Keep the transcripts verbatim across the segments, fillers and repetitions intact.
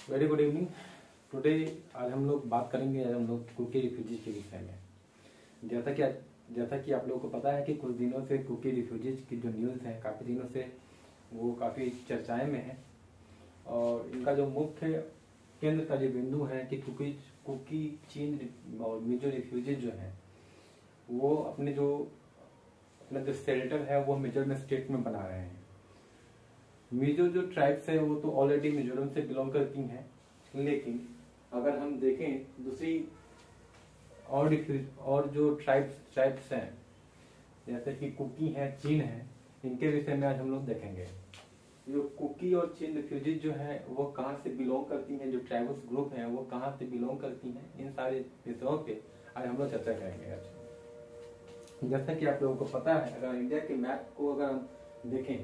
Very good evening. Today आज हम लोग बात करेंगे आज हम लोग कुकी रिफ्यूजीज के विषय में। जैसा कि जैसा कि आप लोगों को पता है कि कुछ दिनों से कुकी रिफ्यूजीज की जो न्यूज़ है काफ़ी दिनों से वो काफ़ी चर्चाएं में है और इनका जो मुख्य केंद्र का जो बिंदु है कि कुकी कुकी चीन और मिजो रिफ्यूजीज जो हैं वो अपने जो अपना जो शेल्टर है वो मिजोरम स्टेट में बना रहे हैं। मिजो जो ट्राइब्स है वो तो ऑलरेडी मिजोरम से बिलोंग करती हैं, लेकिन अगर हम देखें दूसरी और और जो ट्राइब्स ट्राइब्स हैं जैसे कि कुकी हैं, चीन है, इनके विषय में आज हम लोग देखेंगे। जो कुकी और चीन रिफ्यूजीज जो है वो कहाँ से बिलोंग करती हैं, जो ट्राइबल्स ग्रुप हैं वो कहाँ से बिलोंग करती हैं, इन सारे विषयों पे आज हम लोग चर्चा करेंगे। आज जैसा कि आप लोगों को पता है, अगर इंडिया के मैप को अगर हम देखें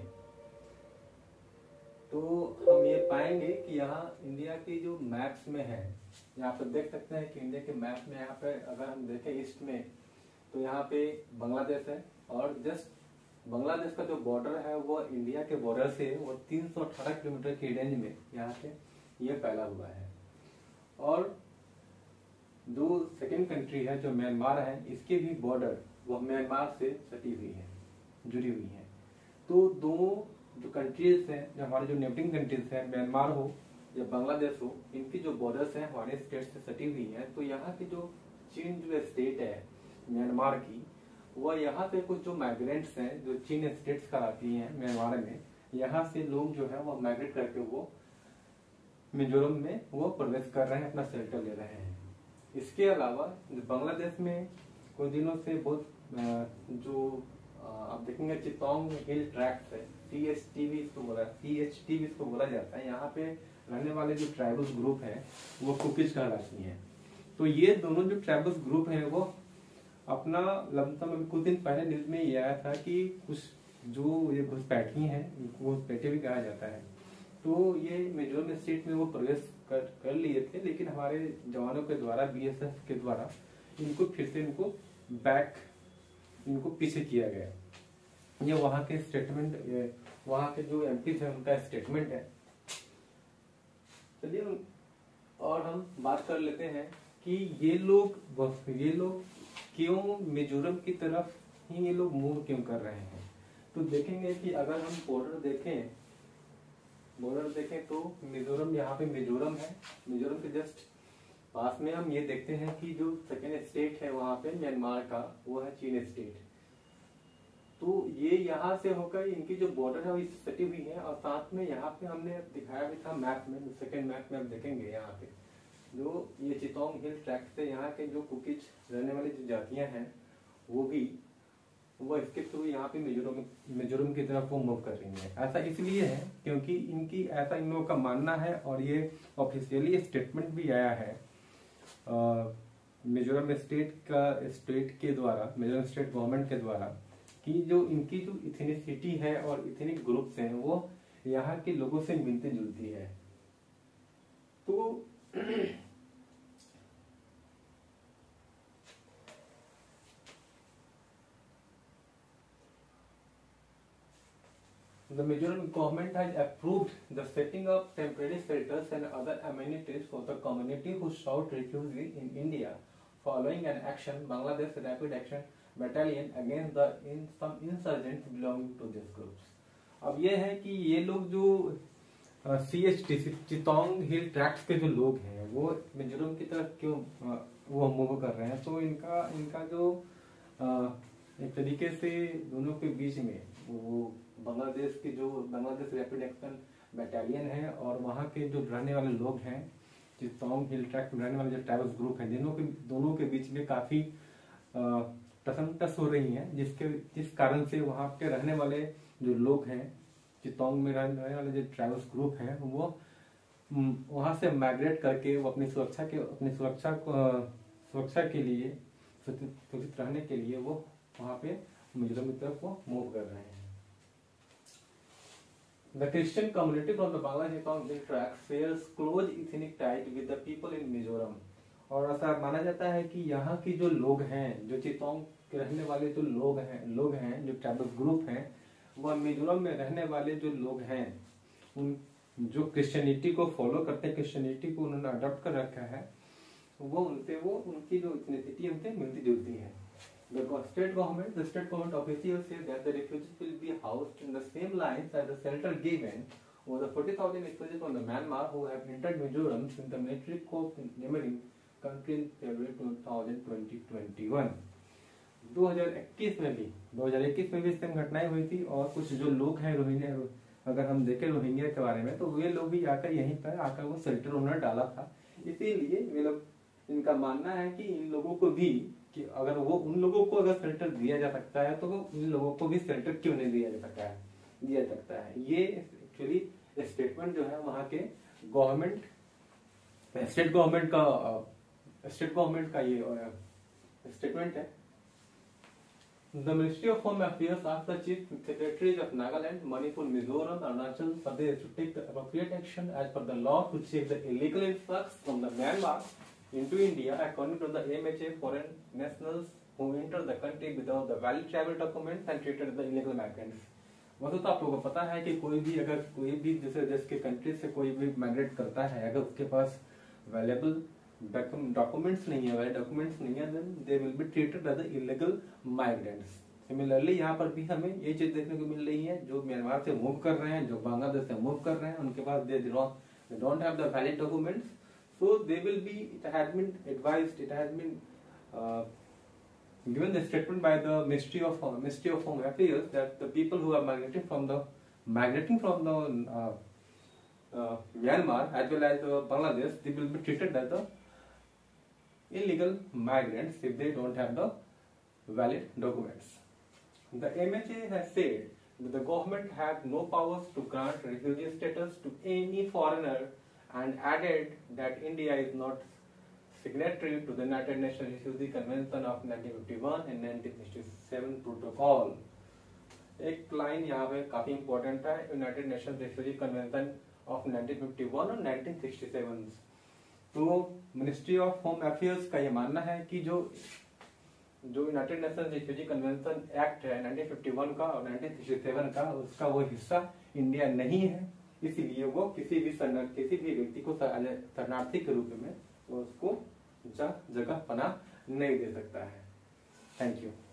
तो हम ये पाएंगे कि यहाँ इंडिया के जो मैप्स में है, यहाँ पर देख सकते हैं कि इंडिया के मैप में यहाँ पे अगर हम देखें ईस्ट में तो यहाँ पे बांग्लादेश है और जस्ट बांग्लादेश का जो बॉर्डर है वो इंडिया के बॉर्डर से वो तीन सौ अठारह किलोमीटर की रेंज में यहाँ पे ये फैला हुआ है। और जो सेकेंड कंट्री है जो म्यांमार है, इसके भी बॉर्डर वो म्यांमार से सटी हुई है, जुड़ी हुई है। तो दो जो कंट्रीज हैं, जो हमारे जो नेबरिंग कंट्रीज हैं, म्यांमार हो या बांग्लादेश हो, इनकी जो बॉर्डर्स हैं हमारे स्टेट से सटी हुई हैं। तो यहाँ की जो चीन जो स्टेट है म्यांमार की, वह यहाँ पे कुछ जो माइग्रेंट्स हैं जो चीन स्टेट्स कराती हैं म्यांमार में, यहाँ से लोग जो है वो माइग्रेट करके वो मिजोरम में वो प्रवेश कर रहे हैं, अपना शेल्टर ले रहे हैं। इसके अलावा बांग्लादेश में कुछ दिनों से बहुत जो आप देखेंगे चितौंग हिल ट्रैक्ट है, सी एच टी भी इसको बोला सी एच टी भी इसको बोला जाता है। यहाँ पे रहने वाले जो ट्राइबल्स ग्रुप हैं वो कुकीज कहलाती हैं। तो ये दोनों जो ट्राइबल्स ग्रुप हैं वो अपना लमसम अभी कुछ दिन पहले न्यूज में ये आया था कि कुछ जो ये घुसपैठी हैं, घुसपैठे भी कहा जाता है, तो ये मिजोरम स्टेट में वो प्रवेश कर, कर लिए थे, लेकिन हमारे जवानों के द्वारा बी एस एफ के द्वारा इनको फिर से इनको बैक इनको पीछे किया गया। ये वहाँ के स्टेटमेंट, वहाँ के जो एम पीज है उनका स्टेटमेंट है। चलिए और हम बात कर लेते हैं कि ये लोग ये लोग क्यों मिजोरम की तरफ ही ये लोग मूव क्यों कर रहे हैं। तो देखेंगे कि अगर हम बॉर्डर देखें बॉर्डर देखें तो मिजोरम, यहाँ पे मिजोरम है, मिजोरम के जस्ट पास में हम ये देखते हैं कि जो सेकेंड स्टेट है वहाँ पे म्यांमार का, वो है चीन स्टेट। तो ये यहाँ से होकर इनकी जो बॉर्डर है वो सटी हुई है। और साथ में यहाँ पे हमने दिखाया भी था मैप में, सेकेंड मैप में आप देखेंगे यहाँ पे जो ये चितौंग हिल ट्रैक्ट से यहाँ के जो कुकीज रहने वाली जो जातियां हैं वो भी वो इसके थ्रू यहाँ पे मिजोरम मिजोरम की तरफ वो मूव कर रही है। ऐसा इसलिए है क्योंकि इनकी ऐसा इन लोगों का मानना है और ये ऑफिशियली स्टेटमेंट भी आया है मिजोरम स्टेट का स्टेट के द्वारा, मिजोरम स्टेट गवर्नमेंट के द्वारा, कि जो इनकी जो इथेनिसिटी है और इथेनिक ग्रुप्स हैं वो यहाँ के लोगों से मिलती जुलती है। तो The Mizoram government has approved the setting up temporary shelters and other amenities for the community who sought refuge in India following an action Bangladesh Rapid Action Battalion against the in some insurgents belonging to these groups। अब ये है कि ये लोग जो C H T Chittagong Hill Tracts के जो लोग हैं वो मिजोरम की तरफ क्यों uh, वो मूव कर रहे हैं। तो इनका इनका जो uh, एक तरीके से दोनों के बीच में वो बांग्लादेश के जो बांग्लादेश रैपिड एक्शन बटालियन है और वहाँ के जो रहने वाले लोग हैं चितौंग हिल ट्रैक्ट में रहने वाले जो ट्राइबल्स ग्रुप हैं, दोनों के दोनों के बीच में काफी टसमटस हो रही हैं, जिसके जिस कारण से वहाँ के रहने वाले जो लोग हैं, चितौंग में रहने वाले जो ट्राइबल्स ग्रुप हैं, वो वहाँ से माइग्रेट करके वो अपनी सुरक्षा के अपनी सुरक्षा सुरक्षा के लिए सुरक्षित रहने के लिए वो वहाँ पे मिजोरम की तरफ वो मूव कर रहे हैं। The Christian community from the Bangla Chitong Hill Tract shares close ethnic tie with the people in Mizoram। और ऐसा माना जाता है कि यहाँ की जो लोग हैं, जो चितौंग के रहने वाले जो लोग हैं लोग हैं जो ट्राइबल ग्रुप हैं, वह मिजोरम में रहने वाले जो लोग हैं उन जो क्रिश्चियनिटी को फॉलो करते हैं, क्रिश्चियनिटी को उन्होंने अडॉप्ट कर रखा है, वो उनसे वो उनकी जो इथनिसिटी उनसे मिलती जुलती है। The state government, the state government officials say that the refugees will be housed in the same lines as the shelter given over the forty thousand refugees from the Myanmar who have entered Mizoram since the military coup in neighboring country in February twenty twenty-one. दो हज़ार इक्कीस में भी दो हज़ार इक्कीस में भी सेम घटनाएं हुई थी, और कुछ जो लोग हैं रोहिंग्या, अगर हम देखें रोहिंग्या के बारे में, तो वे लोग भी आकर यहीं पर आकर वो शेल्टर उन्होंने डाला था। इसीलिए वे लोग, इनका मानना है कि इन लोगों को भी, कि अगर वो उन लोगों को अगर शेल्टर दिया जा सकता है तो वो इन लोगों को भी शेल्टर क्यों नहीं दिया जा सकता है दिया सकता है ये एक्चुअली स्टेटमेंट जो है वहां के गवर्नमेंट, स्टेट गवर्नमेंट का स्टेट गवर्नमेंट का ये स्टेटमेंट है। The Ministry of Home Affairs asked the Chief Secretaries of Nagaland, Manipur, Mizoram, Arunachal Pradesh to take the appropriate action as per the law to check the illegal influx from the Myanmar into India. According to the M H A, foreign nationals who enter the country without the valid travel documents and treated as the illegal migrants. वैसे तो आप लोगों को पता है कि कोई भी अगर कोई भी दूसरे देश के कंट्री से कोई भी माइग्रेट करता है, अगर उसके पास अवेलेबल डॉक्यूमेंट्स नहीं है, डॉक्यूमेंट्स नहीं है, then they will be treated as illegal migrants. Similarly यहाँ पर भी हमें ये चीज देखने को मिल रही है, जो म्यांमार से मूव कर रहे हैं, जो बांग्लादेश से मूव कर रहे हैं, उनके पास they don't have the valid documents, so they will be, it has been advised, it has been given the statement by the Ministry of Home, Ministry of Home Affairs that the people who are migrating from the migrating from the uh, uh, Myanmar as well as uh, Bangladesh, they will be treated as the illegal migrants if they don't have the valid documents. The M H A has said that the government has no powers to grant refugee status to any foreigner and added that India is not signatory to the United Nations Refugee Convention of nineteen fifty-one and nineteen sixty-seven protocol. एक line यहाँ पे काफी important है, United Nations refugee convention of nineteen fifty one और nineteen sixty seven. तो ministry of home affairs का ये मानना है कि जो जो United Nations refugee convention act है नाइनटीन फिफ्टी वन का और नाइनटीन सिक्सटी सेवन का, उसका वो हिस्सा इंडिया नहीं है, इसीलिए वो किसी भी किसी भी व्यक्ति को शरणार्थी के रूप में वो उसको जगह पनाह नहीं दे सकता है। Thank you.